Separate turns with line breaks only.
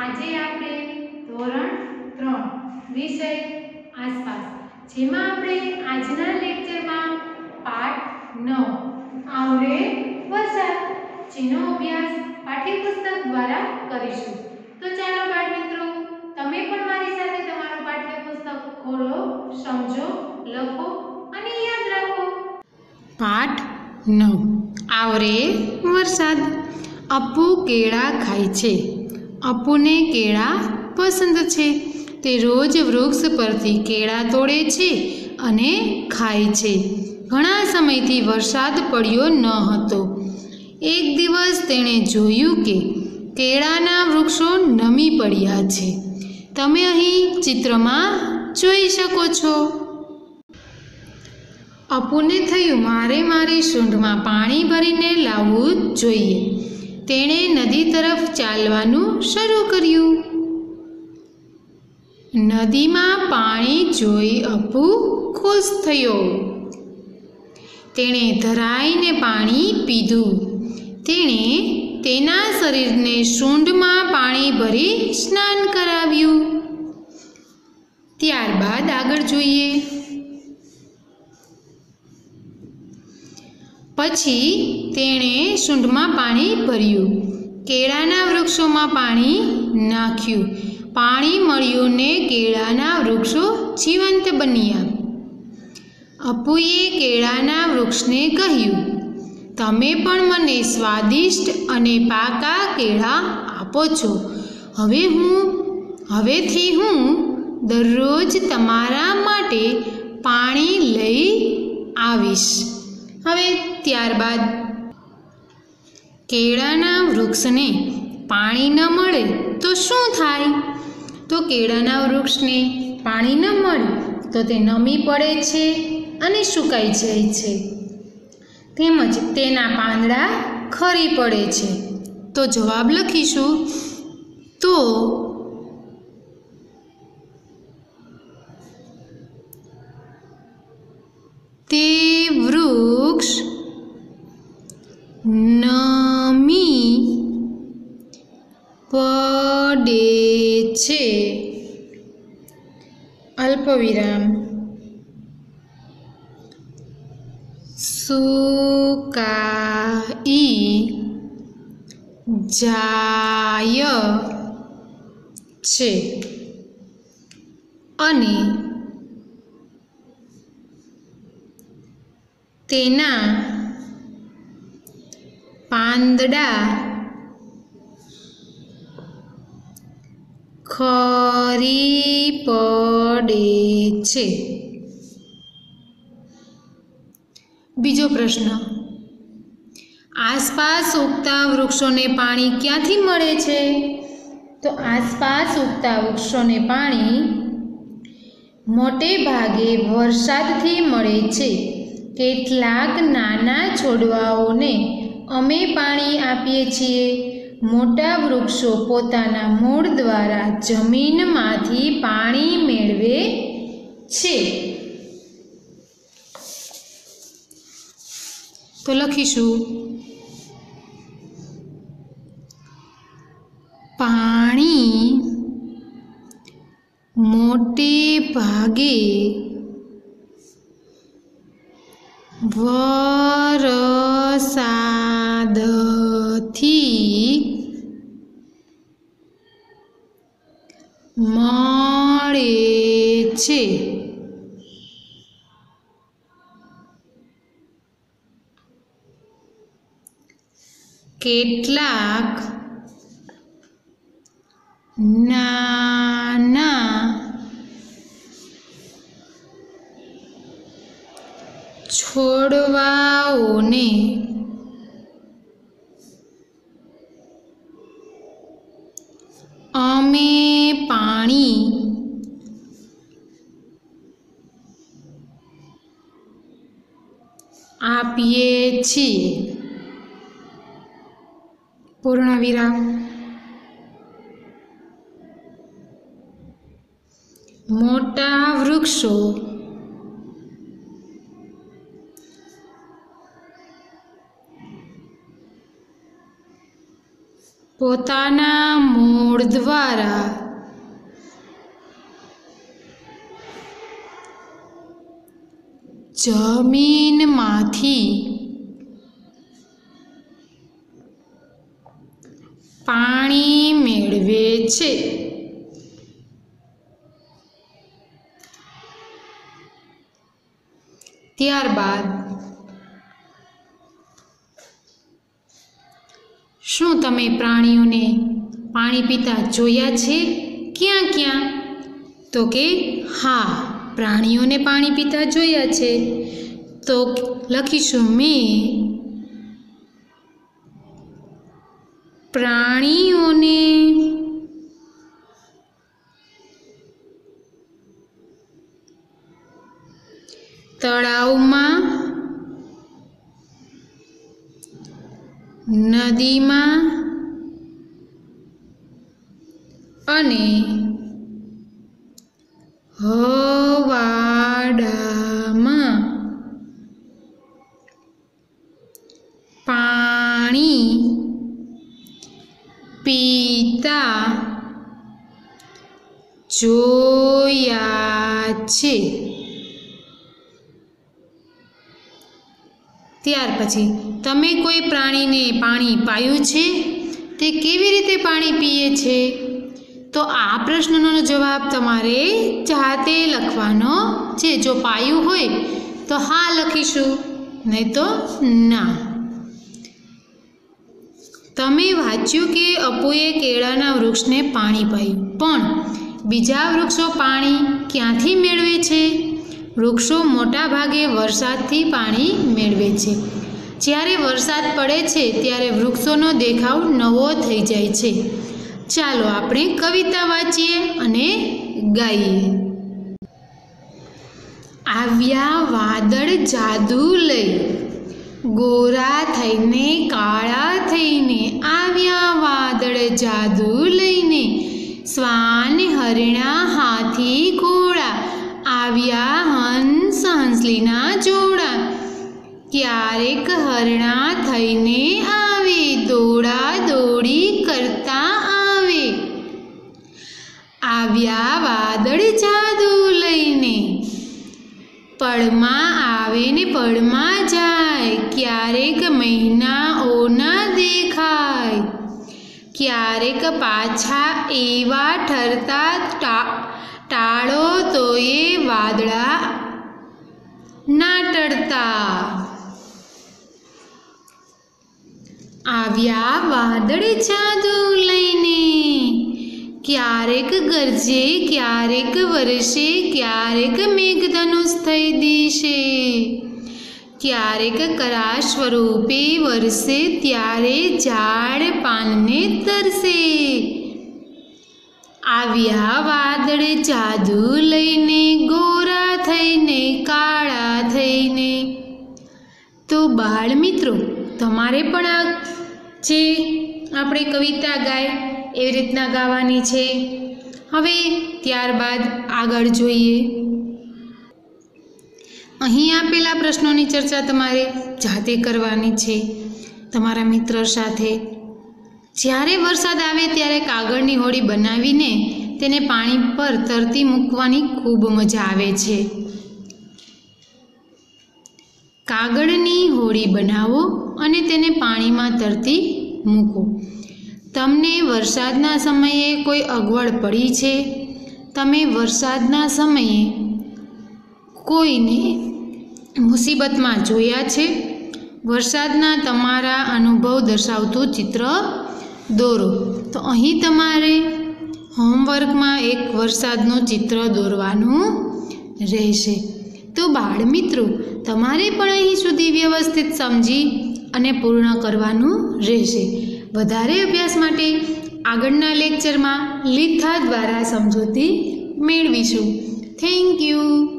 આજે આપણે ધોરણ 3 વિષય આસપાસ જેમાં આપણે આજના લેક્ચરમાં પાઠ 9 આવરે વરસાદ જેનો અભ્યાસ પાઠ્યપુસ્તક દ્વારા કરીશું। તો ચાલો બાળ મિત્રો, તમે પણ મારી સાથે તમારું પાઠ્યપુસ્તક ખોલો, સમજો, લખો અને યાદ રાખો। પાઠ 9 આવરે વરસાદ। અપ્પુ કેળા ખાય છે। અપ્પુને કેળા પસંદ છે। તે રોજ વૃક્ષ પરથી કેળા તોડે છે અને ખાય છે। ઘણા સમયથી વરસાદ પડ્યો ન હતો। એક દિવસ તેણે જોયું કે કેળાના વૃક્ષો નમી પડ્યા છે। તમે અહીં ચિત્રમાં જોઈ શકો છો। અપ્પુને થયું, મારે સૂંઢમાં પાણી ભરીને લાવવું જોઈએ। તેણે નદી તરફ ચાલવાનું શરૂ કર્યું। નદીમાં પાણી જોઈ અપ્પુ ખુશ થયો। તેણે ધરાઈને પાણી પીધું। તેણે તેના શરીરને સૂંઢમાં પાણી ભરી સ્નાન કરાવ્યું। ત્યારબાદ આગળ જોઈએ। પછી તેણે સૂંઢમાં પાણી ભર્યું, કેળાના વૃક્ષોમાં પાણી નાખ્યું। પાણી મળ્યું ને કેળાના વૃક્ષો જીવંત બન્યા। અપ્પુએ કેળાના વૃક્ષને કહ્યું, તમે પણ મને સ્વાદિષ્ટ અને પાકા કેળા આપો છો। હવેથી હું દરરોજ તમારા માટે પાણી લઈ આવીશ। હવે ત્યારબાદ કેળાના વૃક્ષને પાણી ન મળે તો શું થાય? તો કેળાના વૃક્ષને પાણી ન મળે તો તે નમી પડે છે અને સુકાઈ જાય છે, તેમજ તેના પાંદડા ખરી પડે છે। તો જવાબ લખીશું તો તે વૃક્ષ નમી પડે છે। અલ્પવિરામ સુકાઈ જાય છે અને તેના પાંદડા ખરી પડે છે। બીજો પ્રશ્ન, આસપાસ ઉગતા વૃક્ષોને પાણી ક્યાંથી મળે છે? તો આસપાસ ઉગતા વૃક્ષોને પાણી મોટે ભાગે વરસાદથી મળે છે। કેટલાક નાના છોડવાઓને અમે પાણી આપીએ છીએ। મોટા વૃક્ષો પોતાના મૂળ દ્વારા જમીનમાંથી પાણી મેળવે છે। તો લખીશું પાણી મોટે ભાગે વરસાદથી મળે છે। કેટલાક નાના છોડવાઓને અમે પાણી આપીએ છીએ। પૂર્ણવિરામ। મોટા વૃક્ષો પોતાના મૂળ દ્વારા જમીનમાંથી પાણી મેળવે છે. ત્યારબાદ શું તમે પ્રાણીઓને પાણી પીતા જોયા છે? ક્યાં ક્યાં? તો કે હા, પ્રાણીઓને પાણી પીતા જોયા છે. તો લખીશું મેં પ્રાણીઓને તળાવમાં, નદીમાં અને હવાડામાં પાણી પીતા જોયા છે. ત્યાર પછી તમે કોઈ પ્રાણીને પાણી પાયું છે? તે કેવી રીતે પાણી પીએ છે? તો આ પ્રશ્નનો જવાબ તમારે જાતે લખવાનો છે. જો પાયું હોય તો હા લખીશું, નહીં તો ના. તમે વાંચ્યું કે અપુએ કેળાના વૃક્ષને પાણી પાયું, પણ બીજા વૃક્ષો પાણી ક્યાંથી મેળવે છે? વૃક્ષો મોટા ભાગે વરસાદથી પાણી મેળવે છે. જ્યારે વરસાદ પડે છે ત્યારે વૃક્ષોનો દેખાવ નવો થઈ જાય છે. ચાલો આપણે કવિતા વાંચીએ અને ગાઈએ. આવ્યા વાદળ જાદુ લઈ, ગોરા થઈને કાળા થઈને આવ્યા વાદળ જાદુ લઈને, શ્વાન હરણા હાથી ઘોડા આવ્યા હંસ હંસલીના જોડા. ક્યારેક હરણા થઈને આવે, દોડા દોડી કરતા આવે. આવ્યા વાદળ જાદુ લઈને, પળમાં આવે ને પળમાં જાય. ક્યારેક મહિનાઓના દેખાય, ક્યારેક પાછા એવા ઠરતા ટાળો તો એ વાદળા ના ટળતા. આવ્યા વાદળ જાદુ લઈને, ક્યારેક ગરજે ક્યારેક વરસે, ક્યારેક મેઘધનુષ થઈ દિશે, ક્યારેક કરા સ્વરૂપે વરસે, ત્યારે ઝાડ પાનને તરસે. આવ્યા વાદળ જાદુ લઈને, ગોરા થઈને કાળા થઈને. તો બાળ મિત્રો, તમારે પણ આ જે આપણે કવિતા ગાય એવી રીતના ગાવાની છે. હવે ત્યારબાદ આગળ જોઈએ. અહીં આપેલા પ્રશ્નોની ચર્ચા તમારે જાતે કરવાની છે તમારા મિત્ર સાથે. જ્યારે વરસાદ આવે ત્યારે કાગળની હોડી બનાવીને તેને પાણી પર તરતી મૂકવાની ખૂબ મજા આવે છે. કાગળની હોડી બનાવો અને તેને પાણીમાં તરતી મૂકો. તમને વરસાદના સમયે કોઈ અગવડ પડી છે? તમે વરસાદના સમયે કોઈને મુસીબતમાં જોયા છે? વરસાદના તમારા અનુભવ દર્શાવતું ચિત્ર દોરો. તો અહીં તમારે હોમવર્કમાં એક વરસાદનું ચિત્ર દોરવાનું રહેશે. તો બાળ મિત્રો, તમારે પણ અહીં સુધી વ્યવસ્થિત સમજી અને પૂર્ણ કરવાનું રહેશે. વધારે અભ્યાસ માટે આગળના લેક્ચરમાં લીથા દ્વારા સમજૂતી મેળવીશું. Thank you.